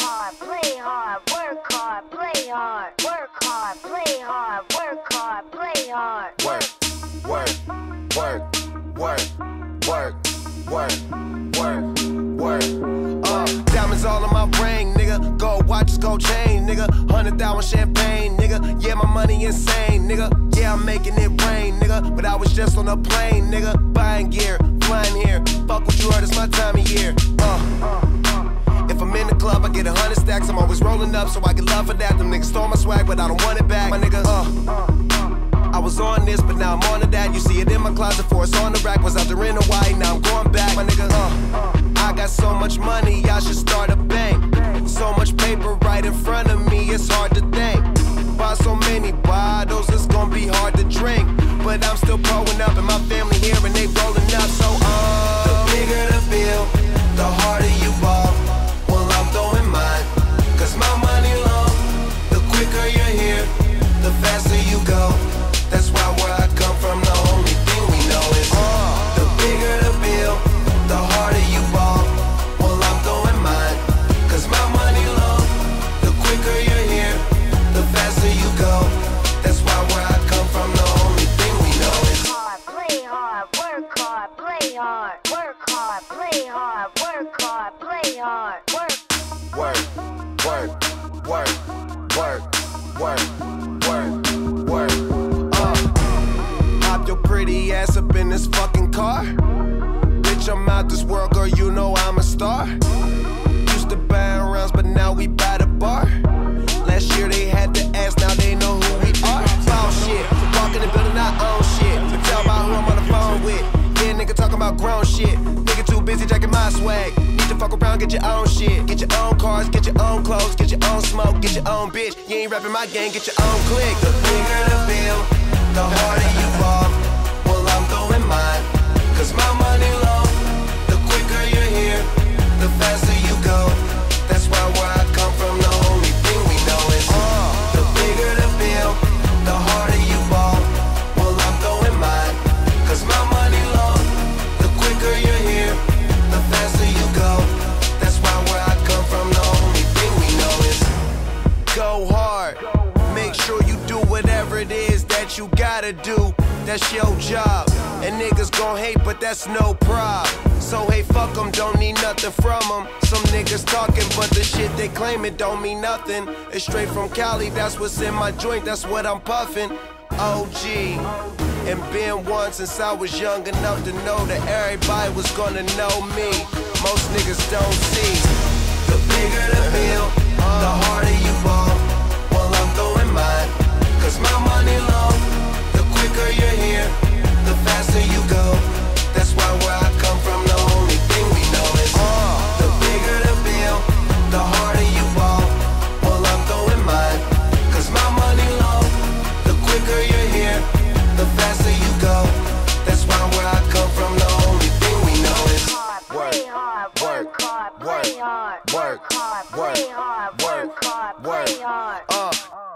hard, play hard, work hard, play hard, work hard, play hard, work hard, play hard. Work, work, work, work, work, work, work, work. Diamonds all on my ring, nigga. Gold watches, gold chain, nigga. 100,000 champagne, nigga. Yeah, my money insane, nigga. Yeah, I'm making it rain, nigga. But I was just on a plane, nigga. Buying gear, flying here. Fuck what you heard, it's my time of year. If I'm in the club, I get 100 stacks. I'm always rolling up, so I get love for that. Them niggas stole my swag, but I don't want it back. My nigga, I was on this, but now I'm on to that. You see it in my closet, for it's on the rack. Was out there in Hawaii, now I'm going back. My nigga, I got so much money, I should start a bank. So much paper right in front of me, it's hard to think. Buy so many bottles, it's gonna be hard to drink. But I'm still growing up, and my family here, and they rolling up. So, the bigger the bill, the harder you ball. Well, I'm throwing mine, cause my money long. The quicker you're here, the faster you go. That's why where I come from, the only thing we know is the bigger the bill, the harder you ball. Well, I'm throwing mine, cause my money long. The quicker you're here, the faster you go. That's why where I come from, the only thing we know is hard, play hard, work hard, play hard, work hard, play hard, work hard, play hard, work, work, work, work, work, work, work, work. Hop your pretty ass up in this fucking car. Bitch, I'm out this world, girl, you know I'm a star. Used to buy rounds, but now we buy the bar. Last year they had to ask, now they know who we are. Ball shit, walk in the building, I own shit. But tell about who I'm on the phone with. Yeah, nigga talking about grown shit. Nigga too busy jacking my swag. Need to fuck around, get your own shit. Get your own cars, get your own clothes, get your own smoke, get your own bitch. You ain't rapping my gang, get your own click. The bigger the bill, the harder you fall. Well, I'm throwing mine, cause my money long. The quicker you're here, the faster you go. That's why where I come from, the only thing we know is the bigger the bill, the harder you ball. Well, I'm throwing mine, cause my money long. The quicker you're here, the faster you go. That's why where I come from, the only thing we know is go hard. Make sure you do whatever it is that you gotta do. That's your job. And niggas gon' hate, but that's no prob. So hey, fuck them, don't need nothing from them. Some niggas talking, but the shit they claim it don't mean nothing. It's straight from Cali, that's what's in my joint, that's what I'm puffin'. OG, and been one since I was young enough to know that everybody was gonna know me. Most niggas don't see. The bigger the bill, the harder you ball. Well, I'm throwing mine, cause my money long. The quicker you're here, the faster you go. That's why where I come from, the only thing we know is the bigger the bill, the harder you ball. Well, I'm throwing mine, cause my money long. The quicker you're here, the faster you go. That's why where I come from, the only thing we know is play hard, work hard, play hard, work hard, play hard, work hard, play hard.